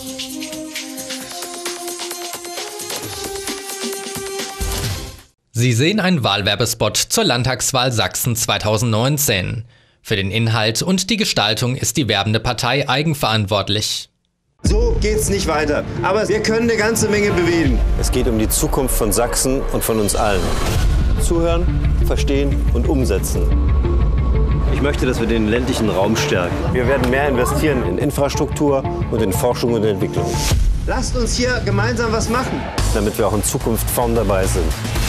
Sie sehen einen Wahlwerbespot zur Landtagswahl Sachsen 2019. Für den Inhalt und die Gestaltung ist die werbende Partei eigenverantwortlich. So geht's nicht weiter, aber wir können eine ganze Menge bewegen. Es geht um die Zukunft von Sachsen und von uns allen. Zuhören, verstehen und umsetzen. Ich möchte, dass wir den ländlichen Raum stärken. Wir werden mehr investieren in Infrastruktur und in Forschung und Entwicklung. Lasst uns hier gemeinsam was machen, damit wir auch in Zukunft vorn dabei sind.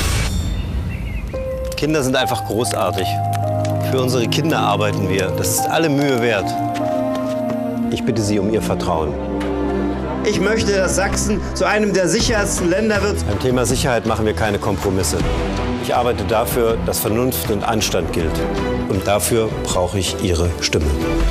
Kinder sind einfach großartig. Für unsere Kinder arbeiten wir. Das ist alle Mühe wert. Ich bitte Sie um Ihr Vertrauen. Ich möchte, dass Sachsen zu einem der sichersten Länder wird. Beim Thema Sicherheit machen wir keine Kompromisse. Ich arbeite dafür, dass Vernunft und Anstand gilt. Und dafür brauche ich Ihre Stimme.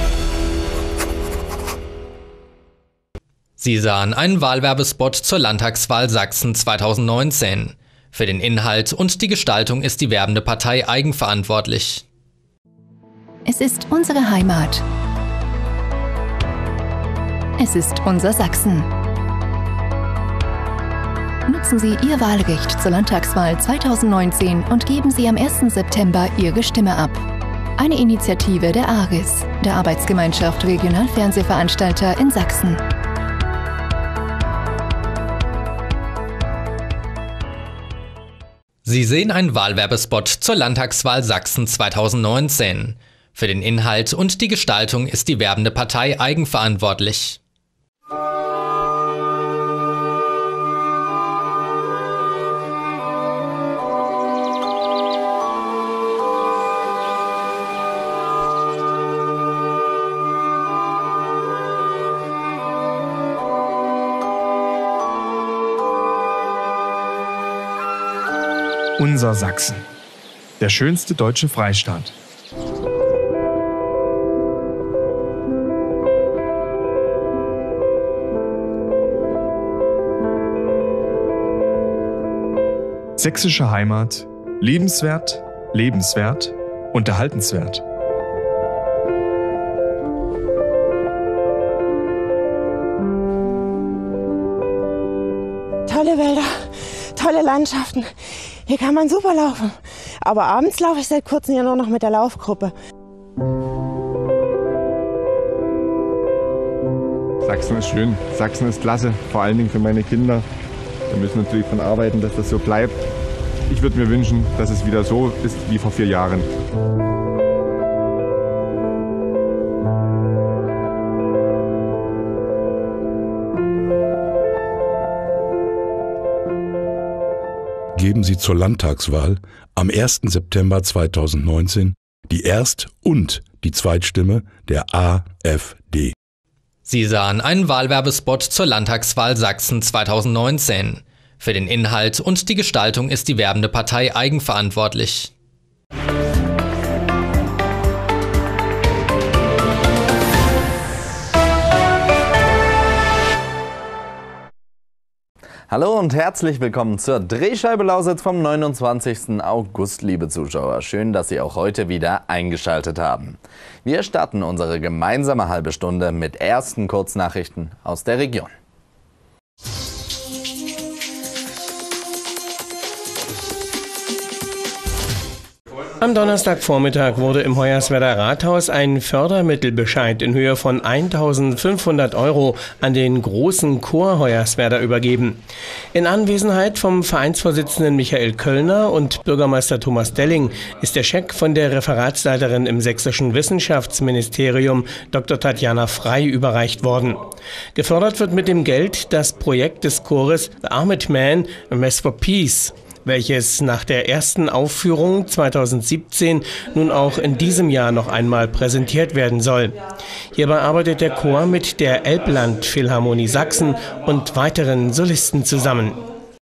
Sie sahen einen Wahlwerbespot zur Landtagswahl Sachsen 2019. Für den Inhalt und die Gestaltung ist die werbende Partei eigenverantwortlich. Es ist unsere Heimat. Es ist unser Sachsen. Nutzen Sie Ihr Wahlrecht zur Landtagswahl 2019 und geben Sie am 1. September Ihre Stimme ab. Eine Initiative der ARGES, der Arbeitsgemeinschaft Regionalfernsehveranstalter in Sachsen. Sie sehen einen Wahlwerbespot zur Landtagswahl Sachsen 2019. Für den Inhalt und die Gestaltung ist die werbende Partei eigenverantwortlich. Unser Sachsen. Der schönste deutsche Freistaat. Sächsische Heimat. Liebenswert, lebenswert, unterhaltenswert. Tolle Wälder, tolle Landschaften. Hier kann man super laufen. Aber abends laufe ich seit kurzem ja nur noch mit der Laufgruppe. Sachsen ist schön, Sachsen ist klasse, vor allen Dingen für meine Kinder. Wir müssen natürlich daran arbeiten, dass das so bleibt. Ich würde mir wünschen, dass es wieder so ist wie vor 4 Jahren. Geben Sie zur Landtagswahl am 1. September 2019 die Erst- und die Zweitstimme der AfD. Sie sahen einen Wahlwerbespot zur Landtagswahl Sachsen 2019. Für den Inhalt und die Gestaltung ist die werbende Partei eigenverantwortlich. Hallo und herzlich willkommen zur Drehscheibe Lausitz vom 29. August, liebe Zuschauer. Schön, dass Sie auch heute wieder eingeschaltet haben. Wir starten unsere gemeinsame halbe Stunde mit ersten Kurznachrichten aus der Region. Am Donnerstagvormittag wurde im Hoyerswerder Rathaus ein Fördermittelbescheid in Höhe von 1.500 € an den großen Chor Hoyerswerda übergeben. In Anwesenheit vom Vereinsvorsitzenden Michael Köllner und Bürgermeister Thomas Delling ist der Scheck von der Referatsleiterin im Sächsischen Wissenschaftsministerium Dr. Tatjana Frei überreicht worden. Gefördert wird mit dem Geld das Projekt des Chores The Armed Man, A Mass for Peace, welches nach der ersten Aufführung 2017 nun auch in diesem Jahr noch einmal präsentiert werden soll. Hierbei arbeitet der Chor mit der Elbland Philharmonie Sachsen und weiteren Solisten zusammen.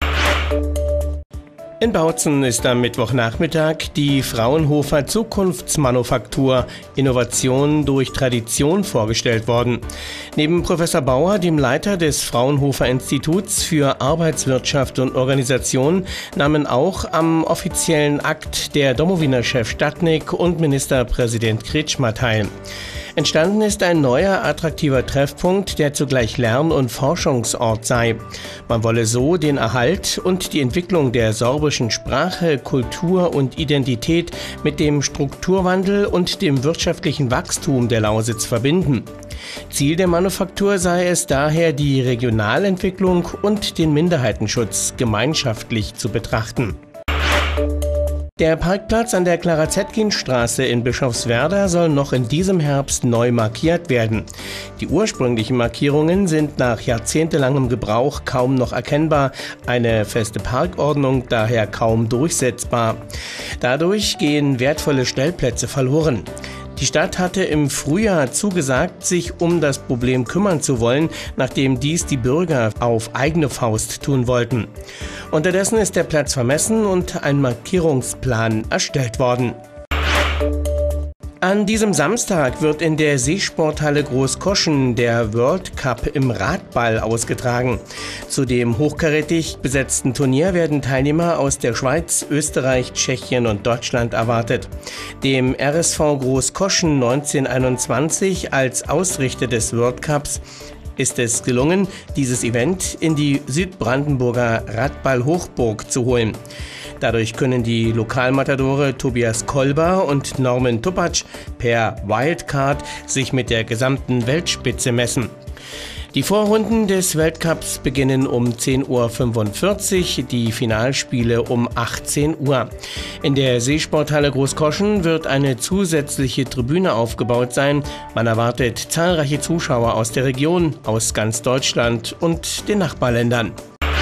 In Bautzen ist am Mittwochnachmittag die Fraunhofer Zukunftsmanufaktur Innovation durch Tradition vorgestellt worden. Neben Professor Bauer, dem Leiter des Fraunhofer Instituts für Arbeitswirtschaft und Organisation, nahmen auch am offiziellen Akt der Domowiner-Chef Stadnik und Ministerpräsident Kretschmer teil. Entstanden ist ein neuer, attraktiver Treffpunkt, der zugleich Lern- und Forschungsort sei. Man wolle so den Erhalt und die Entwicklung der sorbischen Sprache, Kultur und Identität mit dem Strukturwandel und dem wirtschaftlichen Wachstum der Lausitz verbinden. Ziel der Manufaktur sei es daher, die Regionalentwicklung und den Minderheitenschutz gemeinschaftlich zu betrachten. Der Parkplatz an der Clara-Zetkin-Straße in Bischofswerda soll noch in diesem Herbst neu markiert werden. Die ursprünglichen Markierungen sind nach jahrzehntelangem Gebrauch kaum noch erkennbar, eine feste Parkordnung daher kaum durchsetzbar. Dadurch gehen wertvolle Stellplätze verloren. Die Stadt hatte im Frühjahr zugesagt, sich um das Problem kümmern zu wollen, nachdem dies die Bürger auf eigene Faust tun wollten. Unterdessen ist der Platz vermessen und ein Markierungsplan erstellt worden. An diesem Samstag wird in der Seesporthalle Großkoschen der World Cup im Radball ausgetragen. Zu dem hochkarätig besetzten Turnier werden Teilnehmer aus der Schweiz, Österreich, Tschechien und Deutschland erwartet. Dem RSV Großkoschen 1921 als Ausrichter des World Cups ist es gelungen, dieses Event in die Südbrandenburger Radball-Hochburg zu holen. Dadurch können die Lokalmatadore Tobias Kolber und Norman Tupacz per Wildcard sich mit der gesamten Weltspitze messen. Die Vorrunden des Weltcups beginnen um 10:45 Uhr, die Finalspiele um 18 Uhr. In der Seesporthalle Großkoschen wird eine zusätzliche Tribüne aufgebaut sein. Man erwartet zahlreiche Zuschauer aus der Region, aus ganz Deutschland und den Nachbarländern.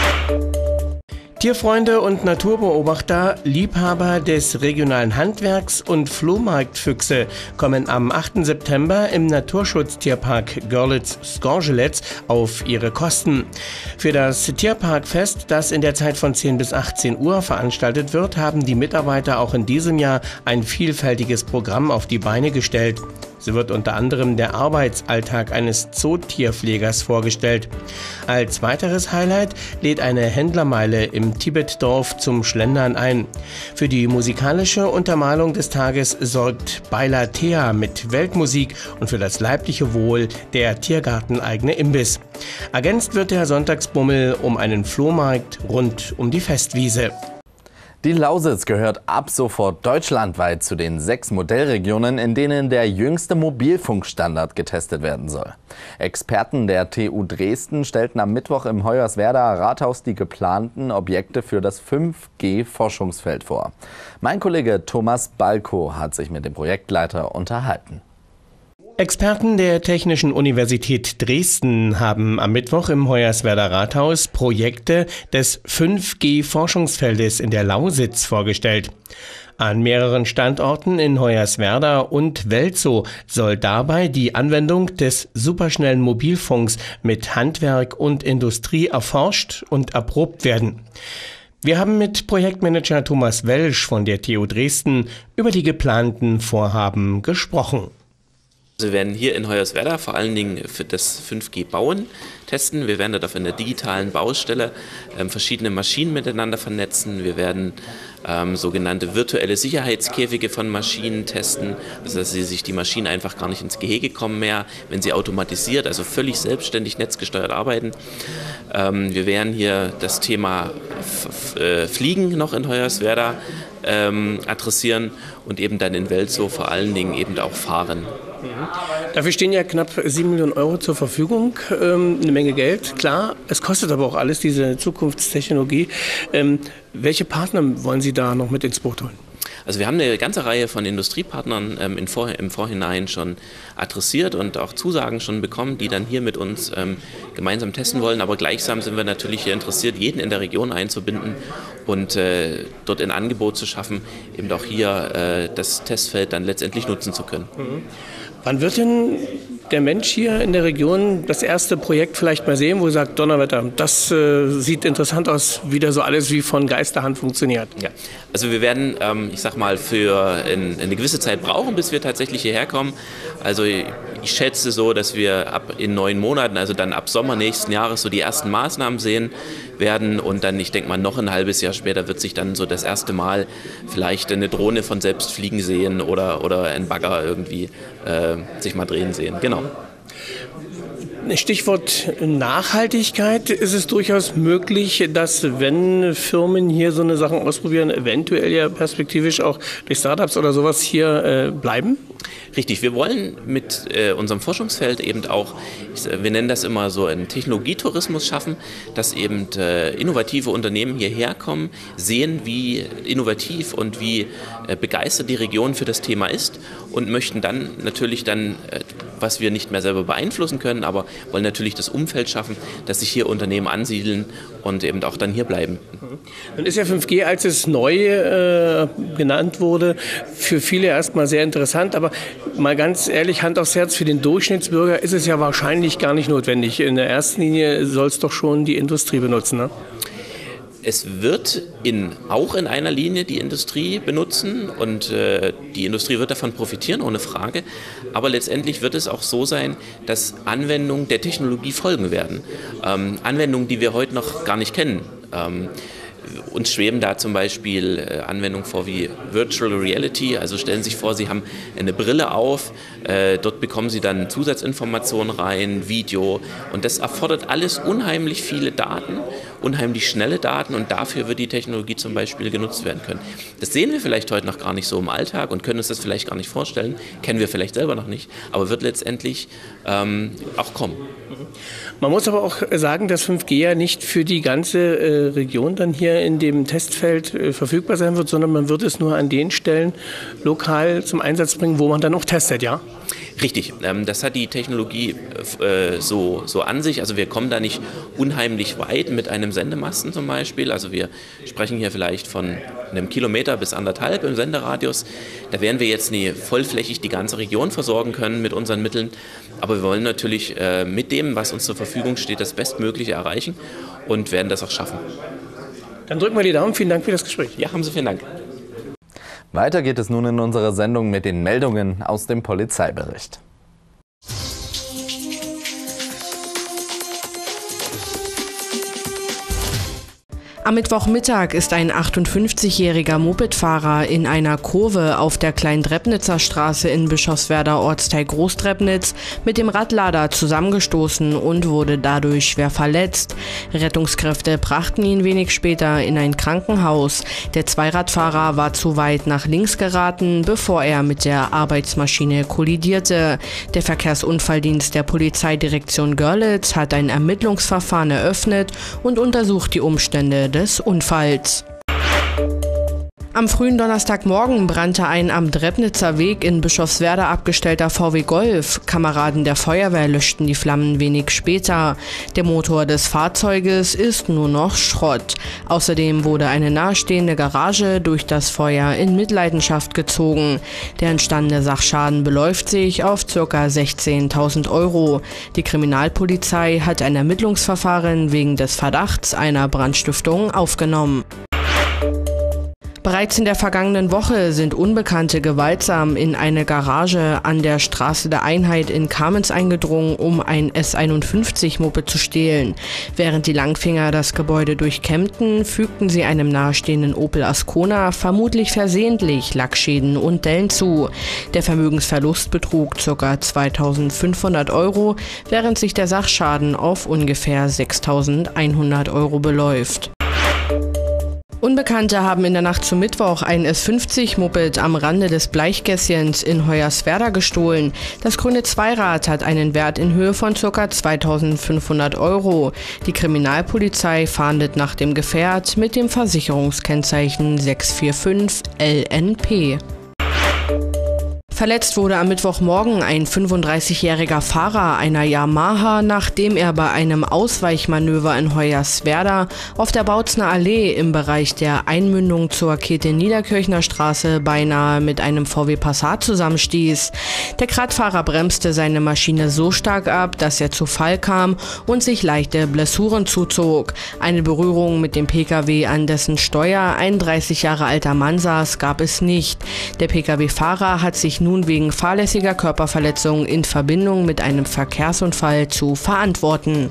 Tierfreunde und Naturbeobachter, Liebhaber des regionalen Handwerks und Flohmarktfüchse kommen am 8. September im Naturschutztierpark Görlitz-Skorzelec auf ihre Kosten. Für das Tierparkfest, das in der Zeit von 10 bis 18 Uhr veranstaltet wird, haben die Mitarbeiter auch in diesem Jahr ein vielfältiges Programm auf die Beine gestellt. So wird unter anderem der Arbeitsalltag eines Zootierpflegers vorgestellt. Als weiteres Highlight lädt eine Händlermeile im Tibetdorf zum Schlendern ein. Für die musikalische Untermalung des Tages sorgt Baila Thea mit Weltmusik und für das leibliche Wohl der tiergarteneigene Imbiss. Ergänzt wird der Sonntagsbummel um einen Flohmarkt rund um die Festwiese. Die Lausitz gehört ab sofort deutschlandweit zu den 6 Modellregionen, in denen der jüngste Mobilfunkstandard getestet werden soll. Experten der TU Dresden stellten am Mittwoch im Hoyerswerdaer Rathaus die geplanten Objekte für das 5G-Forschungsfeld vor. Mein Kollege Thomas Balko hat sich mit dem Projektleiter unterhalten. Experten der Technischen Universität Dresden haben am Mittwoch im Hoyerswerdaer Rathaus Projekte des 5G-Forschungsfeldes in der Lausitz vorgestellt. An mehreren Standorten in Hoyerswerda und Welzow soll dabei die Anwendung des superschnellen Mobilfunks mit Handwerk und Industrie erforscht und erprobt werden. Wir haben mit Projektmanager Thomas Welsch von der TU Dresden über die geplanten Vorhaben gesprochen. Wir werden hier in Hoyerswerda vor allen Dingen für das 5G-Bauen testen. Wir werden dort auf einer digitalen Baustelle verschiedene Maschinen miteinander vernetzen. Wir werden sogenannte virtuelle Sicherheitskäfige von Maschinen testen, also dass sich die Maschinen einfach gar nicht ins Gehege kommen mehr, wenn sie automatisiert, also völlig selbstständig netzgesteuert arbeiten. Wir werden hier das Thema Fliegen noch in Hoyerswerda adressieren und eben dann in Welzow vor allen Dingen eben auch Fahren. Dafür stehen ja knapp 7 Millionen Euro zur Verfügung, eine Menge Geld, klar. Es kostet aber auch alles, diese Zukunftstechnologie. Welche Partner wollen Sie da noch mit ins Boot holen? Also wir haben eine ganze Reihe von Industriepartnern im Vorhinein schon adressiert und auch Zusagen schon bekommen, die dann hier mit uns gemeinsam testen wollen. Aber gleichsam sind wir natürlich hier interessiert, jeden in der Region einzubinden und dort ein Angebot zu schaffen, eben auch hier das Testfeld dann letztendlich nutzen zu können. Wann wird denn der Mensch hier in der Region das erste Projekt vielleicht mal sehen, wo er sagt, Donnerwetter, das sieht interessant aus, wie da so alles wie von Geisterhand funktioniert? Ja, also wir werden, ich sag mal, für eine gewisse Zeit brauchen, bis wir tatsächlich hierher kommen. Also ich schätze so, dass wir in 9 Monaten, also dann ab Sommer nächsten Jahres, so die ersten Maßnahmen sehen werden und dann, ich denke mal, noch ein halbes Jahr später wird sich dann so das erste Mal vielleicht eine Drohne von selbst fliegen sehen oder ein Bagger irgendwie sich mal drehen sehen. Genau. Stichwort Nachhaltigkeit. Ist es durchaus möglich, dass, wenn Firmen hier so eine Sachen ausprobieren, eventuell ja perspektivisch auch durch Startups oder sowas hier bleiben? Richtig, wir wollen mit unserem Forschungsfeld eben auch, wir nennen das immer so einen Technologietourismus schaffen, dass eben innovative Unternehmen hierher kommen, sehen, wie innovativ und wie begeistert die Region für das Thema ist und möchten dann natürlich was wir nicht mehr selber beeinflussen können, aber wollen natürlich das Umfeld schaffen, dass sich hier Unternehmen ansiedeln und eben auch dann hier bleiben. Dann ist ja 5G, als es neu genannt wurde, für viele erstmal sehr interessant, aber mal ganz ehrlich, Hand aufs Herz, für den Durchschnittsbürger ist es ja wahrscheinlich gar nicht notwendig. In der ersten Linie soll es doch schon die Industrie benutzen, ne? Es wird auch in einer Linie die Industrie benutzen und die Industrie wird davon profitieren, ohne Frage. Aber letztendlich wird es auch so sein, dass Anwendungen der Technologie folgen werden. Anwendungen, die wir heute noch gar nicht kennen. Uns schweben da zum Beispiel Anwendungen vor wie Virtual Reality, also stellen Sie sich vor, Sie haben eine Brille auf, dort bekommen Sie dann Zusatzinformationen rein, Video und das erfordert alles unheimlich viele Daten, unheimlich schnelle Daten und dafür wird die Technologie zum Beispiel genutzt werden können. Das sehen wir vielleicht heute noch gar nicht so im Alltag und können uns das vielleicht gar nicht vorstellen, kennen wir vielleicht selber noch nicht, aber wird letztendlich auch kommen. Man muss aber auch sagen, dass 5G ja nicht für die ganze Region dann hier in dem Testfeld verfügbar sein wird, sondern man wird es nur an den Stellen lokal zum Einsatz bringen, wo man dann auch testet, ja? Richtig, das hat die Technologie so an sich. Also wir kommen da nicht unheimlich weit mit einem Sendemasten zum Beispiel. Also wir sprechen hier vielleicht von einem Kilometer bis 1,5 im Senderadius. Da werden wir jetzt nie vollflächig die ganze Region versorgen können mit unseren Mitteln. Aber wir wollen natürlich mit dem, was uns zur Verfügung steht, das Bestmögliche erreichen und werden das auch schaffen. Dann drücken wir die Daumen. Vielen Dank für das Gespräch. Ja, haben Sie vielen Dank. Weiter geht es nun in unserer Sendung mit den Meldungen aus dem Polizeibericht. Am Mittwochmittag ist ein 58-jähriger Mopedfahrer in einer Kurve auf der Klein-Drepnitzer Straße in Bischofswerda Ortsteil Groß-Drepnitz mit dem Radlader zusammengestoßen und wurde dadurch schwer verletzt. Rettungskräfte brachten ihn wenig später in ein Krankenhaus. Der Zweiradfahrer war zu weit nach links geraten, bevor er mit der Arbeitsmaschine kollidierte. Der Verkehrsunfalldienst der Polizeidirektion Görlitz hat ein Ermittlungsverfahren eröffnet und untersucht die Umstände des Unfalls. Am frühen Donnerstagmorgen brannte ein am Drepnitzer Weg in Bischofswerda abgestellter VW Golf. Kameraden der Feuerwehr löschten die Flammen wenig später. Der Motor des Fahrzeuges ist nur noch Schrott. Außerdem wurde eine nahestehende Garage durch das Feuer in Mitleidenschaft gezogen. Der entstandene Sachschaden beläuft sich auf ca. 16.000 Euro. Die Kriminalpolizei hat ein Ermittlungsverfahren wegen des Verdachts einer Brandstiftung aufgenommen. Bereits in der vergangenen Woche sind Unbekannte gewaltsam in eine Garage an der Straße der Einheit in Kamenz eingedrungen, um ein S51-Moped zu stehlen. Während die Langfinger das Gebäude durchkämmten, fügten sie einem nahestehenden Opel Ascona vermutlich versehentlich Lackschäden und Dellen zu. Der Vermögensverlust betrug ca. 2.500 Euro, während sich der Sachschaden auf ungefähr 6.100 Euro beläuft. Unbekannte haben in der Nacht zum Mittwoch ein S50-Moped am Rande des Bleichgässchens in Hoyerswerda gestohlen. Das grüne Zweirad hat einen Wert in Höhe von ca. 2.500 Euro. Die Kriminalpolizei fahndet nach dem Gefährt mit dem Versicherungskennzeichen 645 LNP. Verletzt wurde am Mittwochmorgen ein 35-jähriger Fahrer einer Yamaha, nachdem er bei einem Ausweichmanöver in Hoyerswerda auf der Bautzner Allee im Bereich der Einmündung zur Käthe-Niederkirchner Straße beinahe mit einem VW Passat zusammenstieß. Der Radfahrer bremste seine Maschine so stark ab, dass er zu Fall kam und sich leichte Blessuren zuzog. Eine Berührung mit dem Pkw, an dessen Steuer ein 30 Jahre alter Mann saß, gab es nicht. Der Pkw-Fahrer hat sich nun wegen fahrlässiger Körperverletzung in Verbindung mit einem Verkehrsunfall zu verantworten.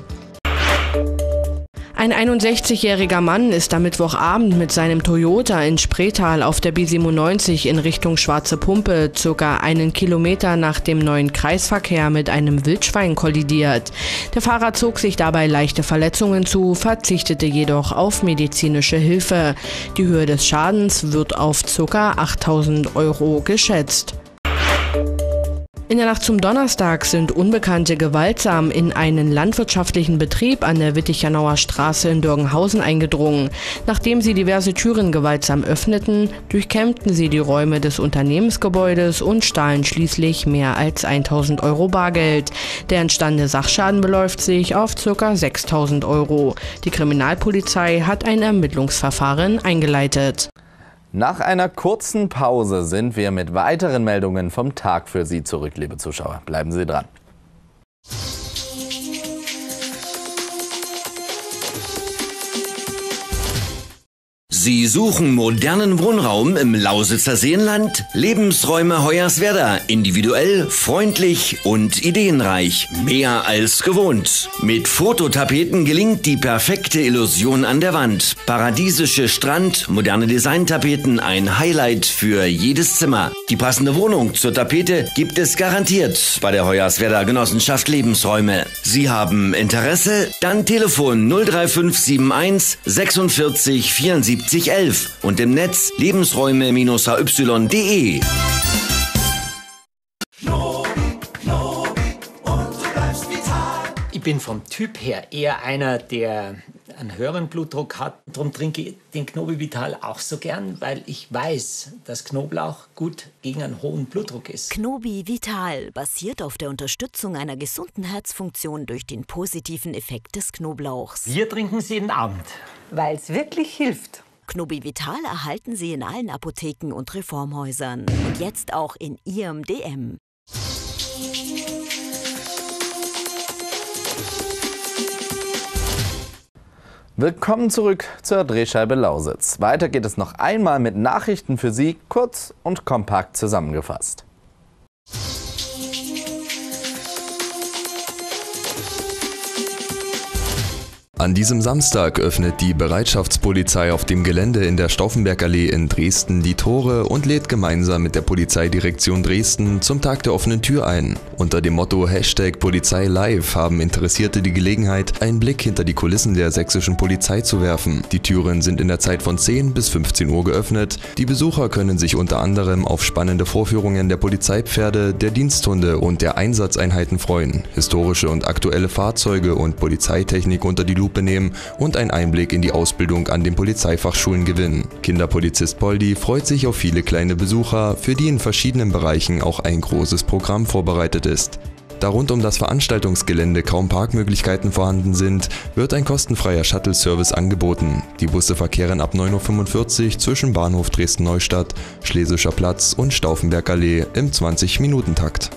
Ein 61-jähriger Mann ist am Mittwochabend mit seinem Toyota in Spreetal auf der B97 in Richtung Schwarze Pumpe ca. 1 Kilometer nach dem neuen Kreisverkehr mit einem Wildschwein kollidiert. Der Fahrer zog sich dabei leichte Verletzungen zu, verzichtete jedoch auf medizinische Hilfe. Die Höhe des Schadens wird auf ca. 8.000 € geschätzt. In der Nacht zum Donnerstag sind Unbekannte gewaltsam in einen landwirtschaftlichen Betrieb an der Wittichenauer Straße in Dörgenhausen eingedrungen. Nachdem sie diverse Türen gewaltsam öffneten, durchkämmten sie die Räume des Unternehmensgebäudes und stahlen schließlich mehr als 1.000 € Bargeld. Der entstandene Sachschaden beläuft sich auf ca. 6.000 €. Die Kriminalpolizei hat ein Ermittlungsverfahren eingeleitet. Nach einer kurzen Pause sind wir mit weiteren Meldungen vom Tag für Sie zurück, liebe Zuschauer. Bleiben Sie dran. Sie suchen modernen Wohnraum im Lausitzer Seenland? Lebensräume Hoyerswerda. Individuell, freundlich und ideenreich. Mehr als gewohnt. Mit Fototapeten gelingt die perfekte Illusion an der Wand. Paradiesische Strand, moderne Designtapeten, ein Highlight für jedes Zimmer. Die passende Wohnung zur Tapete gibt es garantiert bei der Hoyerswerda Genossenschaft Lebensräume. Sie haben Interesse? Dann Telefon 03571 46 74 11 und im Netz lebensräume-hy.de. Ich bin vom Typ her eher einer, der einen höheren Blutdruck hat. Darum trinke ich den Knobi Vital auch so gern, weil ich weiß, dass Knoblauch gut gegen einen hohen Blutdruck ist. Knobi Vital basiert auf der Unterstützung einer gesunden Herzfunktion durch den positiven Effekt des Knoblauchs. Wir trinken es jeden Abend. Weil es wirklich hilft. Knobi Vital erhalten Sie in allen Apotheken und Reformhäusern. Und jetzt auch in Ihrem DM. Willkommen zurück zur Drehscheibe Lausitz. Weiter geht es noch einmal mit Nachrichten für Sie, kurz und kompakt zusammengefasst. An diesem Samstag öffnet die Bereitschaftspolizei auf dem Gelände in der Stauffenbergallee in Dresden die Tore und lädt gemeinsam mit der Polizeidirektion Dresden zum Tag der offenen Tür ein. Unter dem Motto #PolizeiLive haben Interessierte die Gelegenheit, einen Blick hinter die Kulissen der sächsischen Polizei zu werfen. Die Türen sind in der Zeit von 10 bis 15 Uhr geöffnet. Die Besucher können sich unter anderem auf spannende Vorführungen der Polizeipferde, der Diensthunde und der Einsatzeinheiten freuen, historische und aktuelle Fahrzeuge und Polizeitechnik unter die Lupe nehmen und einen Einblick in die Ausbildung an den Polizeifachschulen gewinnen. Kinderpolizist Poldi freut sich auf viele kleine Besucher, für die in verschiedenen Bereichen auch ein großes Programm vorbereitet ist. Da rund um das Veranstaltungsgelände kaum Parkmöglichkeiten vorhanden sind, wird ein kostenfreier Shuttle-Service angeboten. Die Busse verkehren ab 9:45 Uhr zwischen Bahnhof Dresden-Neustadt, Schlesischer Platz und Stauffenbergallee im 20-Minuten-Takt.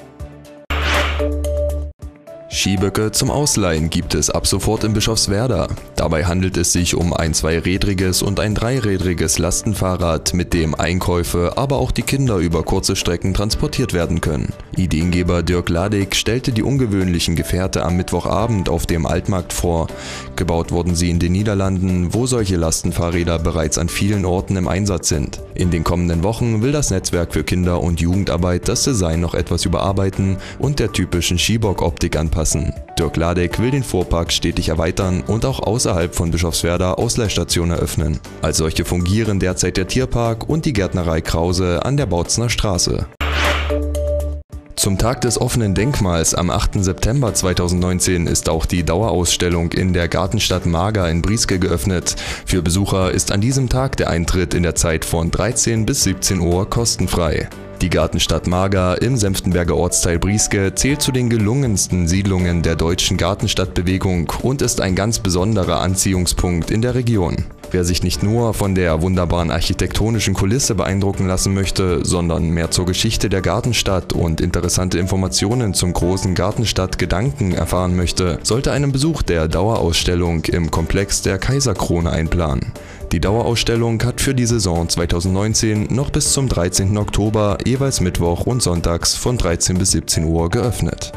Skiböcke zum Ausleihen gibt es ab sofort in Bischofswerda. Dabei handelt es sich um ein zweirädriges und ein dreirädriges Lastenfahrrad, mit dem Einkäufe, aber auch die Kinder über kurze Strecken transportiert werden können. Ideengeber Dirk Ladig stellte die ungewöhnlichen Gefährte am Mittwochabend auf dem Altmarkt vor. Gebaut wurden sie in den Niederlanden, wo solche Lastenfahrräder bereits an vielen Orten im Einsatz sind. In den kommenden Wochen will das Netzwerk für Kinder- und Jugendarbeit das Design noch etwas überarbeiten und der typischen Skibock-Optik anpassen. Dirk Ladig will den Fuhrpark stetig erweitern und auch außerhalb von Bischofswerda Ausleihstationen eröffnen. Als solche fungieren derzeit der Tierpark und die Gärtnerei Krause an der Bautzner Straße. Zum Tag des offenen Denkmals am 8. September 2019 ist auch die Dauerausstellung in der Gartenstadt Mager in Brieske geöffnet. Für Besucher ist an diesem Tag der Eintritt in der Zeit von 13 bis 17 Uhr kostenfrei. Die Gartenstadt Marga im Senftenberger Ortsteil Brieske zählt zu den gelungensten Siedlungen der deutschen Gartenstadtbewegung und ist ein ganz besonderer Anziehungspunkt in der Region. Wer sich nicht nur von der wunderbaren architektonischen Kulisse beeindrucken lassen möchte, sondern mehr zur Geschichte der Gartenstadt und interessante Informationen zum großen Gartenstadtgedanken erfahren möchte, sollte einen Besuch der Dauerausstellung im Komplex der Kaiserkrone einplanen. Die Dauerausstellung hat für die Saison 2019 noch bis zum 13. Oktober jeweils Mittwoch und sonntags von 13 bis 17 Uhr geöffnet.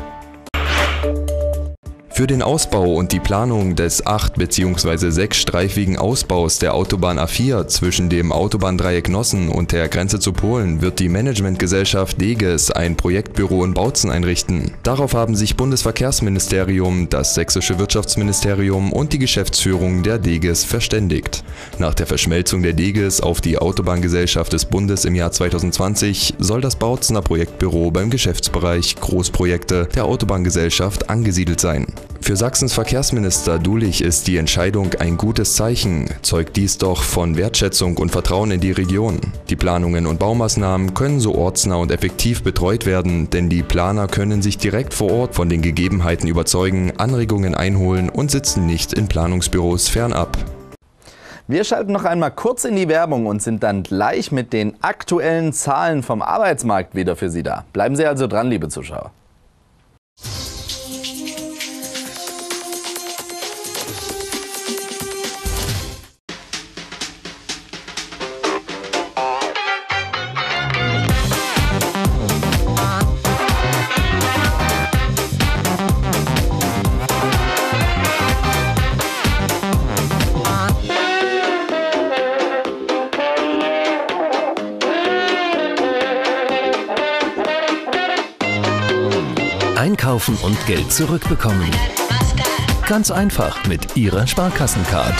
Für den Ausbau und die Planung des 8- bzw. 6-streifigen Ausbaus der Autobahn A4 zwischen dem Autobahndreieck Nossen und der Grenze zu Polen wird die Managementgesellschaft Deges ein Projektbüro in Bautzen einrichten. Darauf haben sich Bundesverkehrsministerium, das Sächsische Wirtschaftsministerium und die Geschäftsführung der Deges verständigt. Nach der Verschmelzung der Deges auf die Autobahngesellschaft des Bundes im Jahr 2020 soll das Bautzener Projektbüro beim Geschäftsbereich Großprojekte der Autobahngesellschaft angesiedelt sein. Für Sachsens Verkehrsminister Dulich ist die Entscheidung ein gutes Zeichen, zeugt dies doch von Wertschätzung und Vertrauen in die Region. Die Planungen und Baumaßnahmen können so ortsnah und effektiv betreut werden, denn die Planer können sich direkt vor Ort von den Gegebenheiten überzeugen, Anregungen einholen und sitzen nicht in Planungsbüros fernab. Wir schalten noch einmal kurz in die Werbung und sind dann gleich mit den aktuellen Zahlen vom Arbeitsmarkt wieder für Sie da. Bleiben Sie also dran, liebe Zuschauer. Einkaufen und Geld zurückbekommen. Ganz einfach mit Ihrer Sparkassencard.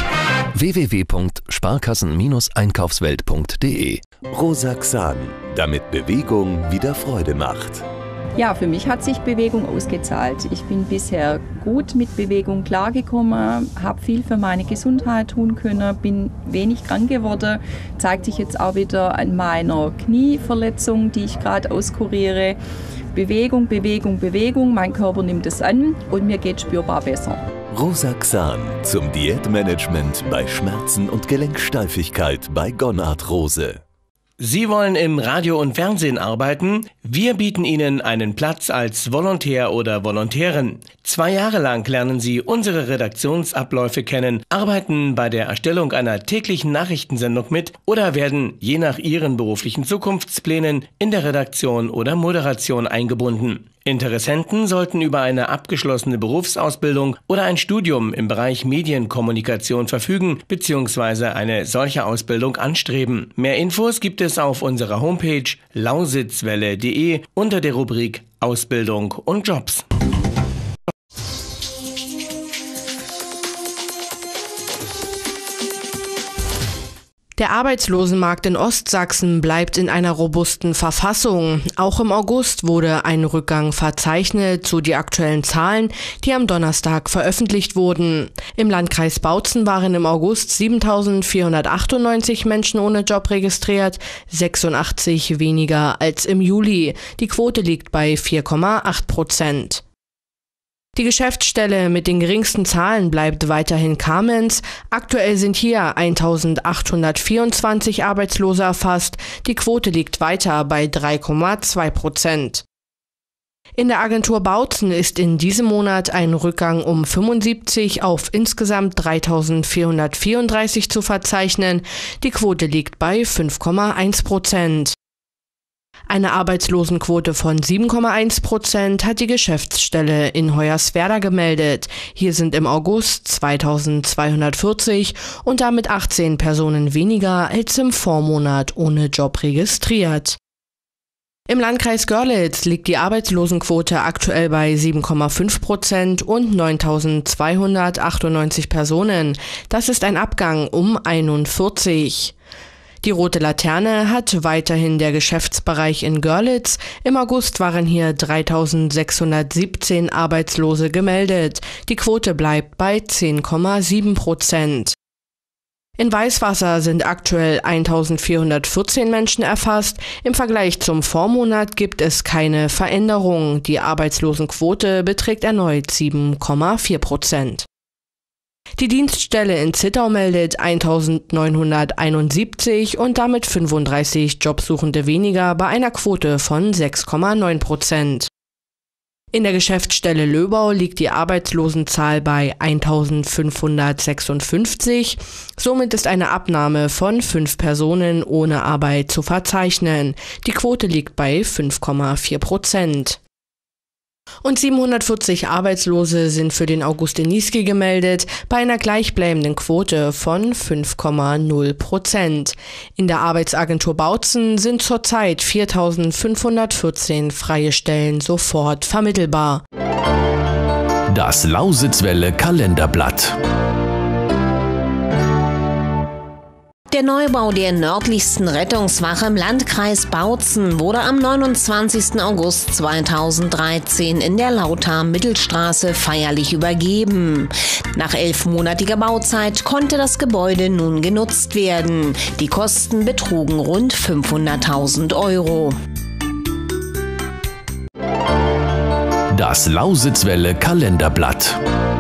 www.sparkassen-einkaufswelt.de. Rosaxan, damit Bewegung wieder Freude macht. Ja, für mich hat sich Bewegung ausgezahlt. Ich bin bisher gut mit Bewegung klargekommen, habe viel für meine Gesundheit tun können, bin wenig krank geworden. Zeigt sich jetzt auch wieder an meiner Knieverletzung, die ich gerade auskuriere. Bewegung, Bewegung, Bewegung, mein Körper nimmt es an und mir geht spürbar besser. Rosaxan zum Diätmanagement bei Schmerzen und Gelenksteifigkeit bei Gonarthrose. Sie wollen im Radio und Fernsehen arbeiten? Wir bieten Ihnen einen Platz als Volontär oder Volontärin. 2 Jahre lang lernen Sie unsere Redaktionsabläufe kennen, arbeiten bei der Erstellung einer täglichen Nachrichtensendung mit oder werden je nach Ihren beruflichen Zukunftsplänen in der Redaktion oder Moderation eingebunden. Interessenten sollten über eine abgeschlossene Berufsausbildung oder ein Studium im Bereich Medienkommunikation verfügen bzw. eine solche Ausbildung anstreben. Mehr Infos gibt es auf unserer Homepage lausitzwelle.de unter der Rubrik Ausbildung und Jobs. Der Arbeitslosenmarkt in Ostsachsen bleibt in einer robusten Verfassung. Auch im August wurde ein Rückgang verzeichnet, so die aktuellen Zahlen, die am Donnerstag veröffentlicht wurden. Im Landkreis Bautzen waren im August 7.498 Menschen ohne Job registriert, 86 weniger als im Juli. Die Quote liegt bei 4,8%. Die Geschäftsstelle mit den geringsten Zahlen bleibt weiterhin Kamenz. Aktuell sind hier 1.824 Arbeitslose erfasst. Die Quote liegt weiter bei 3,2%. In der Agentur Bautzen ist in diesem Monat ein Rückgang um 75 auf insgesamt 3.434 zu verzeichnen. Die Quote liegt bei 5,1%. Eine Arbeitslosenquote von 7,1% hat die Geschäftsstelle in Hoyerswerda gemeldet. Hier sind im August 2.240 und damit 18 Personen weniger als im Vormonat ohne Job registriert. Im Landkreis Görlitz liegt die Arbeitslosenquote aktuell bei 7,5% und 9.298 Personen. Das ist ein Abgang um 41. Die rote Laterne hat weiterhin der Geschäftsbereich in Görlitz. Im August waren hier 3.617 Arbeitslose gemeldet. Die Quote bleibt bei 10,7%. In Weißwasser sind aktuell 1414 Menschen erfasst. Im Vergleich zum Vormonat gibt es keine Veränderung. Die Arbeitslosenquote beträgt erneut 7,4%. Die Dienststelle in Zittau meldet 1971 und damit 35 Jobsuchende weniger bei einer Quote von 6,9%. In der Geschäftsstelle Löbau liegt die Arbeitslosenzahl bei 1556. Somit ist eine Abnahme von 5 Personen ohne Arbeit zu verzeichnen. Die Quote liegt bei 5,4%. Und 740 Arbeitslose sind für den August in Niesky gemeldet, bei einer gleichbleibenden Quote von 5,0%. In der Arbeitsagentur Bautzen sind zurzeit 4.514 freie Stellen sofort vermittelbar. Das Lausitzwelle Kalenderblatt. Der Neubau der nördlichsten Rettungswache im Landkreis Bautzen wurde am 29. August 2013 in der Lauter-Mittelstraße feierlich übergeben. Nach 11-monatiger Bauzeit konnte das Gebäude nun genutzt werden. Die Kosten betrugen rund 500.000 €. Das Lausitzwelle Kalenderblatt.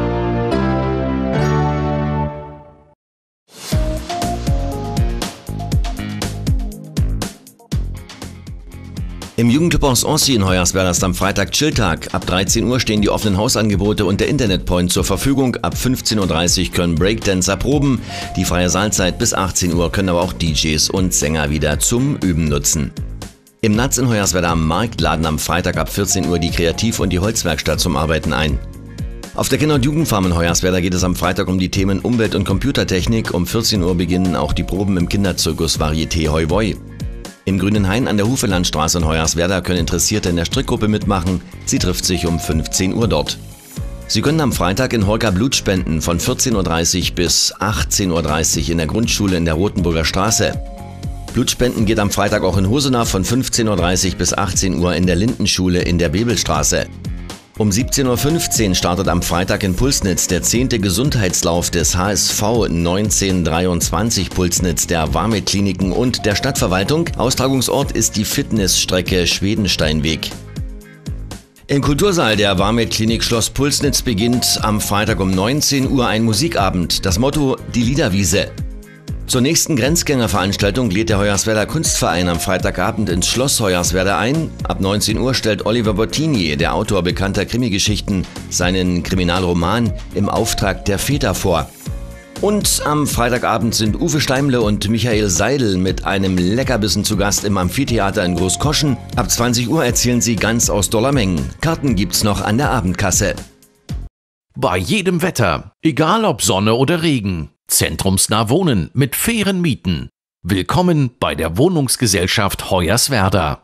Im Jugendclubhaus Ancy in Hoyerswerda ist am Freitag Chilltag. Ab 13 Uhr stehen die offenen Hausangebote und der Internetpoint zur Verfügung. Ab 15.30 Uhr können Breakdancer proben. Die freie Saalzeit bis 18 Uhr können aber auch DJs und Sänger wieder zum Üben nutzen. Im Natz in Hoyerswerda am Markt laden am Freitag ab 14 Uhr die Kreativ- und die Holzwerkstatt zum Arbeiten ein. Auf der Kinder- und Jugendfarm in Hoyerswerda geht es am Freitag um die Themen Umwelt- und Computertechnik. Um 14 Uhr beginnen auch die Proben im Kinderzirkus Varieté Hoi Woi. Im Grünen Hain an der Hufelandstraße in Hoyerswerda können Interessierte in der Strickgruppe mitmachen. Sie trifft sich um 15 Uhr dort. Sie können am Freitag in Holka Blut spenden von 14.30 Uhr bis 18.30 Uhr in der Grundschule in der Rotenburger Straße. Blutspenden geht am Freitag auch in Husenach von 15.30 Uhr bis 18 Uhr in der Lindenschule in der Bebelstraße. Um 17.15 Uhr startet am Freitag in Pulsnitz der 10. Gesundheitslauf des HSV 1923 Pulsnitz der Warme-Kliniken und der Stadtverwaltung. Austragungsort ist die Fitnessstrecke Schwedensteinweg. Im Kultursaal der Warme-Klinik Schloss Pulsnitz beginnt am Freitag um 19 Uhr ein Musikabend. Das Motto: Die Liederwiese. Zur nächsten Grenzgängerveranstaltung lädt der Hoyerswerda Kunstverein am Freitagabend ins Schloss Hoyerswerda ein. Ab 19 Uhr stellt Oliver Bottini, der Autor bekannter Krimigeschichten, seinen Kriminalroman Im Auftrag der Väter vor. Und am Freitagabend sind Uwe Steimle und Michael Seidel mit einem Leckerbissen zu Gast im Amphitheater in Großkoschen. Ab 20 Uhr erzählen sie ganz aus Dollarmengen. Karten gibt's noch an der Abendkasse. Bei jedem Wetter, egal ob Sonne oder Regen. Zentrumsnah wohnen mit fairen Mieten. Willkommen bei der Wohnungsgesellschaft Hoyerswerda.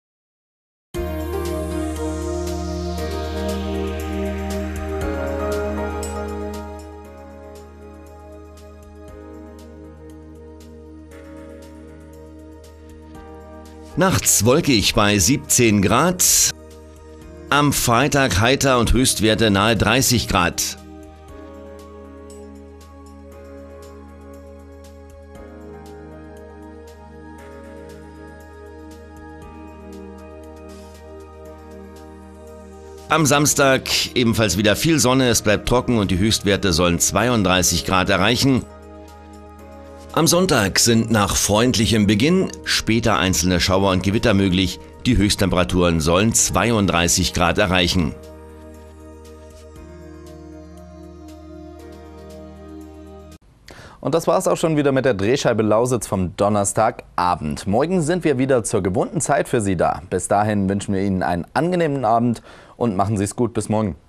Nachts wolkig bei 17 Grad. Am Freitag heiter und Höchstwerte nahe 30 Grad. Am Samstag ebenfalls wieder viel Sonne, es bleibt trocken und die Höchstwerte sollen 32 Grad erreichen. Am Sonntag sind nach freundlichem Beginn später einzelne Schauer und Gewitter möglich. Die Höchsttemperaturen sollen 32 Grad erreichen. Und das war's auch schon wieder mit der Drehscheibe Lausitz vom Donnerstagabend. Morgen sind wir wieder zur gewohnten Zeit für Sie da. Bis dahin wünschen wir Ihnen einen angenehmen Abend und machen Sie es gut. Bis morgen.